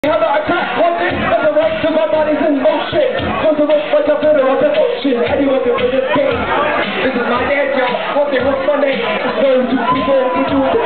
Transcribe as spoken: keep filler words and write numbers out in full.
How about attack? One thing, and the rest of my body's in motion. Close the looks like a bitter of emotion. Anyone can win this game. This is my dad, y'all. One thing, what's my name? Those two people who do it.